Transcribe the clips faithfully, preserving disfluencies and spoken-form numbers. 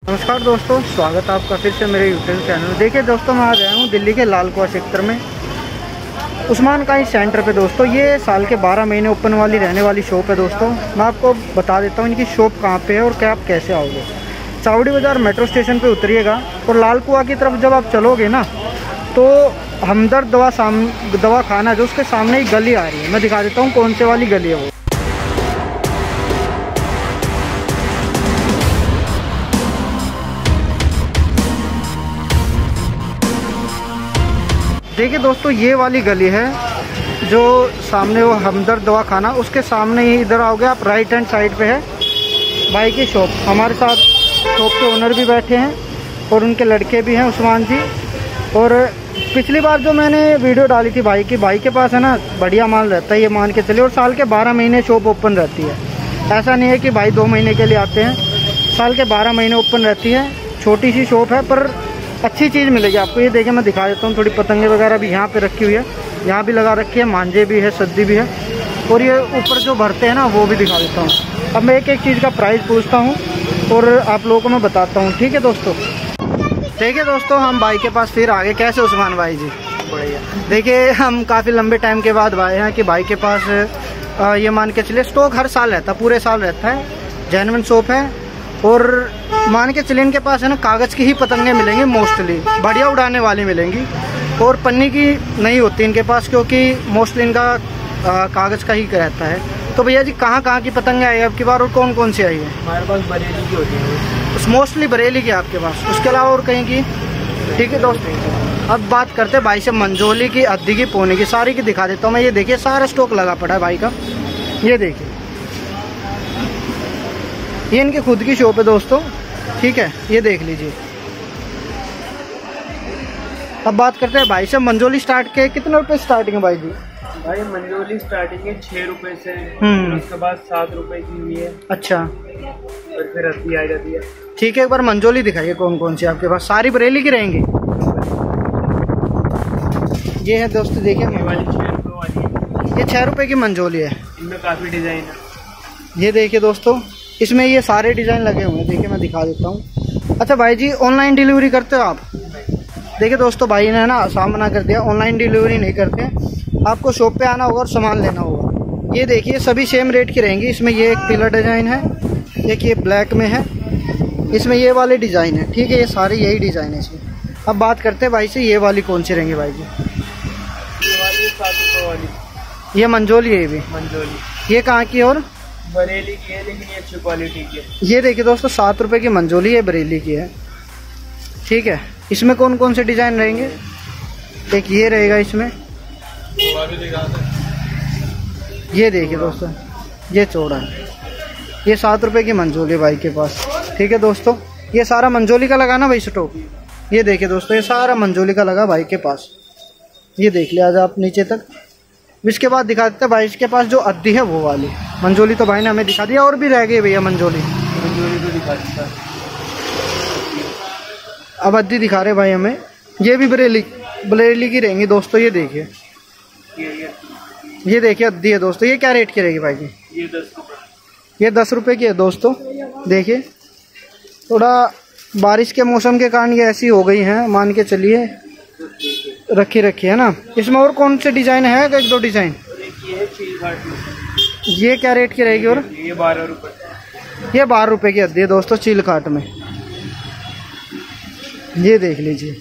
नमस्कार दोस्तों, स्वागत है आपका फिर से मेरे यूट्यूब चैनल। देखिए दोस्तों, मैं आ गया हूँ दिल्ली के लाल कुआं सेक्टर में उस्मान काई सेंटर पे। दोस्तों ये साल के बारह महीने ओपन वाली रहने वाली शॉप है। दोस्तों मैं आपको बता देता हूँ इनकी शॉप कहाँ पे है और क्या आप कैसे आओगे। चावड़ी बाज़ार मेट्रो स्टेशन पे उतरिएगा और लाल कुआं की तरफ जब आप चलोगे ना तो हमदर्द दवा साम दवा खाना जो उसके सामने ही गली आ रही है। मैं दिखा देता हूँ कौन से वाली गली है वो। देखिए दोस्तों, ये वाली गली है जो सामने वो हमदर्द दवा खाना, उसके सामने ही इधर आओगे आप, राइट हैंड साइड पे है भाई की शॉप। हमारे साथ शॉप के ओनर भी बैठे हैं और उनके लड़के भी हैं, उस्मान जी। और पिछली बार जो मैंने वीडियो डाली थी भाई की, भाई के पास है ना बढ़िया माल रहता है, ये मान के चलिए। और साल के बारह महीने शॉप ओपन रहती है। ऐसा नहीं है कि भाई दो महीने के लिए आते हैं, साल के बारह महीने ओपन रहती है। छोटी सी शॉप है पर अच्छी चीज़ मिलेगी आपको। ये देखिए मैं दिखा देता हूँ, थोड़ी पतंगे वगैरह भी यहाँ पे रखी हुई है, यहाँ भी लगा रखी है, मांझे भी है, सद्दी भी है। और ये ऊपर जो भरते हैं ना वो भी दिखा देता हूँ। अब मैं एक एक चीज़ का प्राइस पूछता हूँ और आप लोगों को मैं बताता हूँ, ठीक है दोस्तों। देखिए दोस्तों, हम भाई के पास फिर आगे। कैसे उस्मान भाई जी? बढ़िया। देखिए हम काफ़ी लंबे टाइम के बाद आए हैं कि भाई के पास आ, ये मान के चलिए स्टॉक हर साल रहता है, पूरे साल रहता है। जेन्युइन शॉप है और मान के चलिए इनके पास है ना कागज़ की ही पतंगे मिलेंगी, मोस्टली बढ़िया उड़ाने वाली मिलेंगी। और पन्नी की नहीं होती इनके पास, क्योंकि मोस्टली इनका कागज़ का ही रहता है। तो भैया जी कहाँ कहाँ की पतंगे आई है अब की बार और कौन कौन सी आई है? हमारे पास बरेली की होती है, मोस्टली बरेली की आपके पास, उसके अलावा और कहीं की? ठीक है दोस्तों, अब बात करते हैं भाई से मंजोली की, अद्दी की, पोने की, सारी की दिखा देता हूँ मैं। ये देखिए सारा स्टॉक लगा पड़ा है भाई का। ये देखिए ये इनकी खुद की शॉप है दोस्तों, ठीक है, ये देख लीजिए। अब बात करते हैं भाई से मंजोली स्टार्ट के कितने रुपए स्टार्टिंग है भाई जी? भाई मंजोली स्टार्टिंग है छः रुपए से, हम्म उसके बाद सात रुपए की हुई है। अच्छा, और फिर अद्दी आ जाती है। ठीक है, एक बार मंजोली दिखाइए कौन कौन सी आपके पास। सारी बरेली की रहेंगी? ये है दोस्तों, देखिए ये वाली छः रुपये वाली है, ये छः रुपए की मंजोली है। इनमें काफ़ी डिज़ाइन है। ये देखिए दोस्तों, इसमें ये सारे डिज़ाइन लगे हुए हैं। देखिए मैं दिखा देता हूँ। अच्छा भाई जी, ऑनलाइन डिलीवरी करते हो आप? देखिए दोस्तों, भाई ने ना सामना कर दिया, ऑनलाइन डिलीवरी नहीं करते। आपको शॉप पे आना होगा और सामान लेना होगा। ये देखिए सभी सेम रेट की रहेंगी। इसमें ये एक पीला डिज़ाइन है, एक ये ब्लैक में है, इसमें ये वाले डिज़ाइन है, ठीक है, ये सारे यही डिज़ाइन है इसमें। अब बात करते हैं भाई से, ये वाली कौन सी रहेंगी भाई जी? ये वाली सात रुपये वाली, ये मंजोली है। ये भी मंजोली, ये कहाँ की है? और बरेली की है, लेकिन ये अच्छी क्वालिटी की है। ये देखिए दोस्तों, सात रुपए की मंजोली है, बरेली की है, ठीक है। इसमें कौन कौन से डिज़ाइन रहेंगे? एक ये रहेगा इसमें, ये देखिए दोस्तों, ये चौड़ा है। ये सात रुपए की मंजोली भाई के पास, ठीक है दोस्तों। ये सारा मंजोली का लगा ना भाई स्टॉक। ये देखिए दोस्तों, ये सारा मंजोली का लगा भाई के पास। ये देख लिया आज आप नीचे तक। इसके बाद दिखा देते हैं भाई के पास जो अद्दी है वो वाली मंजोली। तो भाई ने हमें दिखा दिया, और भी रह गई भैया मंजोली। मंजोली तो दिखा देता है, अब अद्दी दिखा रहे भाई हमें। ये भी बरेली बरेली की रहेंगी दोस्तों। ये देखिए, ये ये ये देखिए अद्दी है दोस्तों। ये क्या रेट की रहेगी भाई जी? ये दस रुपये ये दस रुपए की है दोस्तों। देखिए थोड़ा बारिश के मौसम के कारण ये ऐसी हो गई हैं, मान के चलिए रखी रखी है ना। इसमें और कौन से डिज़ाइन है? एक दो डिज़ाइन। ये है चीज घाट में, ये क्या रेट की रहेगी? और ये बारह रुपये ये बारह रुपए की अद्दी है दोस्तों, चील काट में। ये देख लीजिए,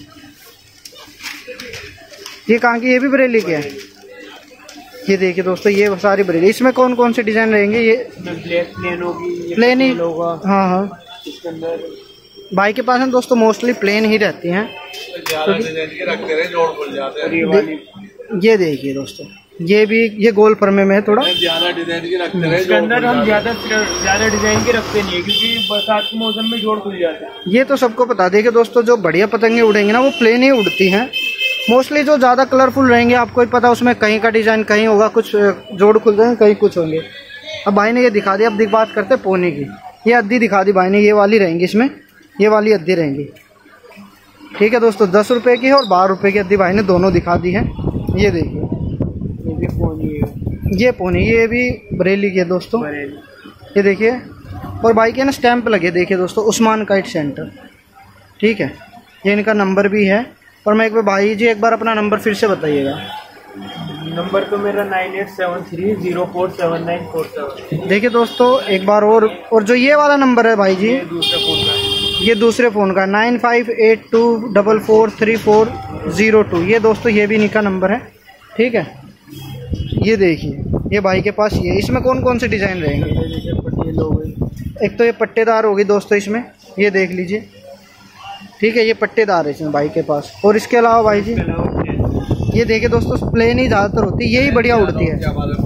ये कहाँ की? ये भी बरेली की है। ये देखिए दोस्तों, ये सारी बरेली। इसमें कौन कौन से डिज़ाइन रहेंगे? ये ब्लैक प्लेन होगी, प्लेन ही होगा। हाँ हाँ, इसके अंदर भाई के पास है दोस्तों मोस्टली प्लेन ही रहती हैं। ज्यादा डिजाइन के रखते रहे जोड़ खुल जाते हैं। ये वाली, ये देखिए दोस्तों, ये भी ये गोल परमे में है थोड़ा। ज्यादा डिजाइन की रखते रहे, इसके अंदर हम ज्यादा ज्यादा डिजाइन के रखते नहीं है, क्योंकि बरसात के मौसम में जोड़ खुल जाता है। ये तो सबको बता देंगे दोस्तों, जो बढ़िया पतंगे उड़ेंगे ना वो प्लेन ही उड़ती हैं मोस्टली। जो ज़्यादा कलरफुल रहेंगे आपको ही पता, उसमें कहीं का डिज़ाइन कहीं होगा, कुछ जोड़ खुल जाएंगे, कहीं कुछ होंगे। अब भाई ने ये दिखा दिया। अब दिख बात करते हैं पोने की। ये अद्दी दिखा दी भाई ने, ये वाली रहेंगी इसमें, ये वाली अद्दी रहेंगी, ठीक है दोस्तों। दस रुपए की है और बारह रुपए की अद्दी भाई ने दोनों दिखा दी है। ये देखिए, ये भी पोनी है, ये पोनी, ये भी बरेली की है दोस्तों। ये देखिए, और भाई के ना स्टैंप लगे, देखिए दोस्तों, उस्मान काइट सेंटर, ठीक है। ये इनका नंबर भी है। और मैं एक बार भाई जी एक बार अपना नंबर फिर से बताइएगा। नंबर तो मेरा nine eight seven three zero four seven nine four seven. देखिए दोस्तों एक बार और और जो ये वाला नंबर है भाई जी, ये दूसरे फ़ोन का, ये दूसरे फ़ोन का nine five eight two double four three four zero two. ये दोस्तों ये भी इनका नंबर है, ठीक है। ये देखिए ये भाई के पास ये, इसमें कौन कौन से डिज़ाइन रहेंगे? जैसे पटेल हो गई, एक तो ये पट्टेदार होगी दोस्तों इसमें, ये देख लीजिए, ठीक है। ये पट्टेदार है इसमें भाई के पास। और इसके अलावा भाई जी ये देखिए दोस्तों प्लेन ही ज़्यादातर होती है, यही बढ़िया उड़ती है।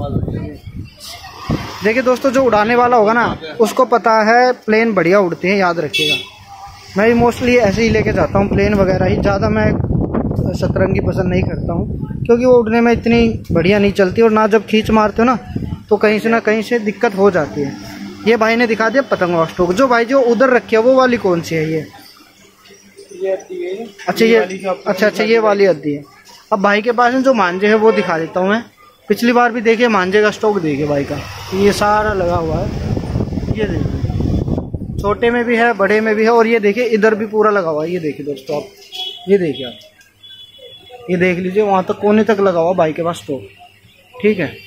देखिए दोस्तों जो उड़ाने वाला होगा ना उसको पता है प्लेन बढ़िया उड़ती है, याद रखिएगा। मैं भी मोस्टली ऐसे ही लेके जाता हूँ प्लेन वगैरह ही, ज़्यादा मैं सतरंगी पसंद नहीं करता हूँ क्योंकि वो उड़ने में इतनी बढ़िया नहीं चलती, और ना जब खींच मारते हो ना तो कहीं से ना कहीं से दिक्कत हो जाती है। ये भाई ने दिखा दिया पतंग स्टॉक। जो भाई जो उधर रखी है वो वाली कौन सी है? ये ये अद्दी है। अच्छा ये अच्छा अच्छा ये वाली अद्दी है। अब भाई के पास जो मांझे है वो दिखा देता हूँ मैं। पिछली बार भी देखिए मांझे का स्टॉक देखिए भाई का, ये सारा लगा हुआ है। ये देखिए छोटे में भी है बड़े में भी है, और ये देखिए इधर भी पूरा लगा हुआ है। ये देखिए दोस्तों आप, ये देखिए आप, ये देख लीजिए वहाँ तक कोने तक लगा हुआ भाई के पास स्टॉक, ठीक है।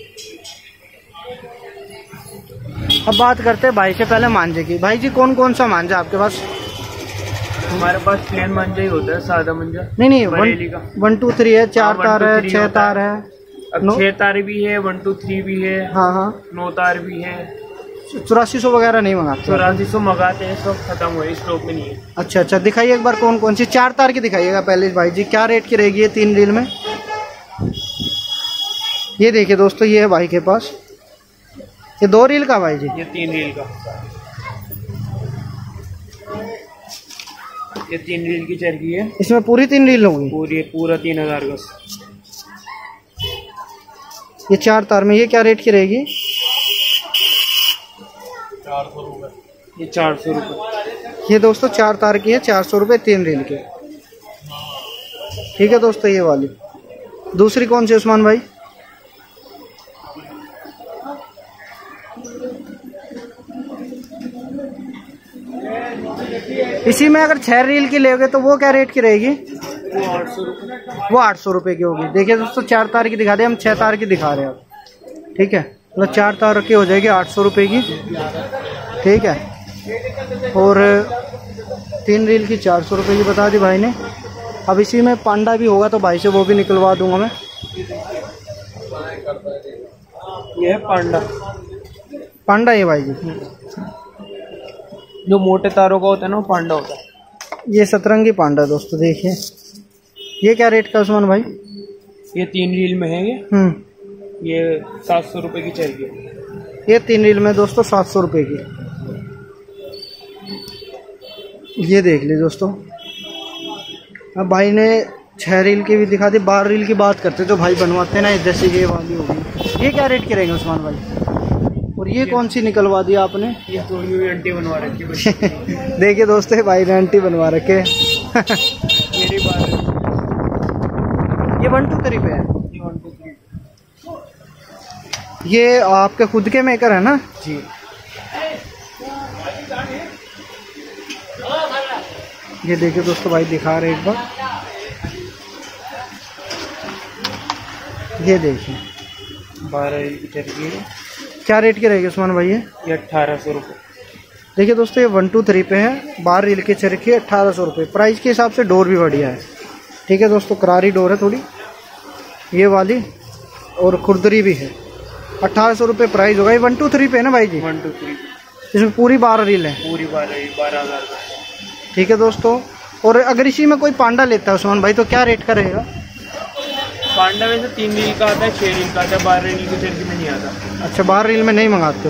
अब बात करते हैं भाई से पहले मांझे की। भाई जी कौन कौन सा मांझा आपके पास? हमारे पास प्लेन मांझा ही होता है, सादा मांझा नहीं नहीं, बरेली का वन टू थ्री है, चार हाँ, तार है, छह तार है। अब छह तार भी है, वन टू थ्री भी है, हाँ हाँ, नौ तार भी है। चौरासी सौ वगैरह नहीं मंगाते? चौरासी सौ मंगाते हैं, सब खत्म हुए, स्टॉक में नहीं है। अच्छा अच्छा दिखाइए एक बार कौन कौन सी। चार तार की दिखाइएगा पहले भाई जी, क्या रेट की रहेगी ये तीन रील में? ये देखिए दोस्तों ये है भाई के पास, ये दो रील का भाई जी, ये तीन रील का, ये तीन रील की चरखी है। इसमें पूरी तीन रील होगी? पूरी पूरा तीन हजार का। ये चार तार में ये क्या रेट की रहेगी? चार सौ रुपये। ये चार सौ रुपये। ये दोस्तों चार तार की है, चार सौ रुपये तीन रील के, ठीक है दोस्तों। ये वाली दूसरी कौन सी उस्मान भाई? इसी में अगर छह रील की लेगे तो वो क्या रेट की रहेगी? वो आठ सौ रुपये। वो आठ सौ रुपये की होगी। देखिए दोस्तों चार तार की दिखा दे, हम छह तार की दिखा रहे हैं अब, ठीक है। मतलब चार तार की हो जाएगी आठ सौ रुपये की, ठीक है। और तीन रील की चार सौ रुपये की बता दी भाई ने। अब इसी में पांडा भी होगा तो भाई से वो भी निकलवा दूंगा मैं। ये है पांडा। पांडा ये भाई जी, जो मोटे तारों का होता है ना वो पांडा होता है। ये सतरंगी पांडा दोस्तों देखिए। ये क्या रेट का उस्मान भाई? ये तीन रील में है। ये हम्म ये सात सौ रुपये की चल गई। ये तीन रील में दोस्तों सात सौ रुपये की। ये देख लीजिए दोस्तों। अब भाई ने छह रील की भी दिखा दी। बारह रील की बात करते जो भाई बनवाते हैं ना, जैसे ये वाली होगी, ये क्या रेट की रहेंगे उस्मान भाई? और ये कौन सी निकलवा दी आपने? ये थोड़ी हुई आंटी बनवा रखी है। देखिए दोस्तों भाई ने आंटी बनवा रखे। मेरी बात ये वन टू थ्री पे है। ये वन टू थ्री। ये आपके खुद के मेकर है ना जी? ये देखिए दोस्तों भाई दिखा रहे एक बार, ये देखिए बारह रील की चरखी है। क्या रेट की रहेगी उस्मान भाई? ये अट्ठारह सौ रुपये। देखिए दोस्तों ये वन टू थ्री पे है, बारह रील की चरखी, अट्ठारह सौ रुपये। प्राइस के हिसाब से डोर भी बढ़िया है, ठीक है दोस्तों। करारी डोर है थोड़ी ये वाली, और खुरदरी भी है। अट्ठारह सौ रुपये प्राइस होगा। ये वन टू थ्री पे है ना भाई जी? One two three. इसमें पूरी बारह रील है? पूरी बारह बारह हजार का, ठीक है दोस्तों। और अगर इसी में कोई पांडा लेता है उस्मान भाई तो क्या रेट का रहेगा? पांडा में से तीन रील का आता है, छह रील का आता है, बारह रील की चरखी में नहीं आता। अच्छा बारह रील में नहीं मंगाते हो?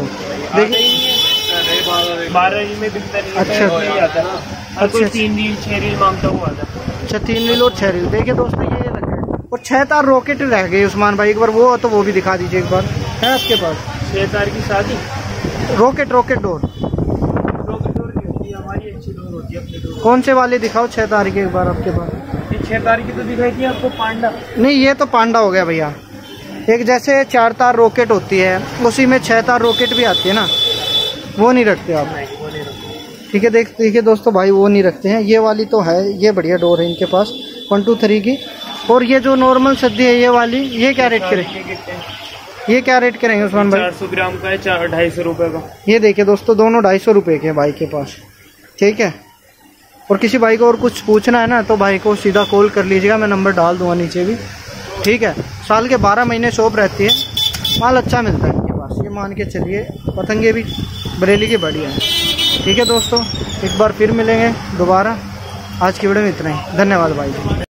देखिए बारह रील में बिकता नहीं। अच्छा नहीं आता ना। हर कोई तीन रील छह रील मांगता हुआ आता है। अच्छा तीन रील और छह रील। देखिए दोस्तों ये लगे, और छह तार रॉकेट रह गए उस्मान भाई, एक बार वो तो वो भी दिखा दीजिए एक बार, है आपके पास? छह तार की शादी रॉकेट रॉकेट डोर, रॉकेट डोर की होती है, हमारी अच्छी डोर होती है अपनी डोर। कौन से वाले दिखाओ छह तार की एक बार आपके पास? ये छह तार की तो दिखाई थी आपको पांडा। नहीं ये तो पांडा हो गया भैया। एक जैसे चार तार रॉकेट होती है उसी में छह तार रॉकेट भी आती है ना, वो नहीं रखते आप? नहीं वो नहीं रखते। ठीक है, देख देखिए दोस्तों भाई वो नहीं रखते हैं। ये वाली तो है, ये बढ़िया डोर है इनके पास वन टू थ्री की। और ये जो नॉर्मल सद्दी है ये वाली, ये क्या रेट करेंगे? ये क्या रेट करेंगे उस्मान भाई? चार सौ ग्राम का है, चार ढाई सौ रुपये का। ये देखिए दोस्तों दोनों ढाई सौ रुपये के भाई के पास। ठीक है, और किसी भाई को और कुछ पूछना है ना तो भाई को सीधा कॉल कर लीजिएगा, मैं नंबर डाल दूंगा नीचे भी। ठीक है, साल के बारह महीने शॉप रहती है, माल अच्छा मिलता है इनके पास, ये मान के चलिए। पतंगे भी बरेली की बढ़िया है। ठीक है दोस्तों, एक बार फिर मिलेंगे दोबारा। आज की वीडियो में इतना ही, धन्यवाद भाई।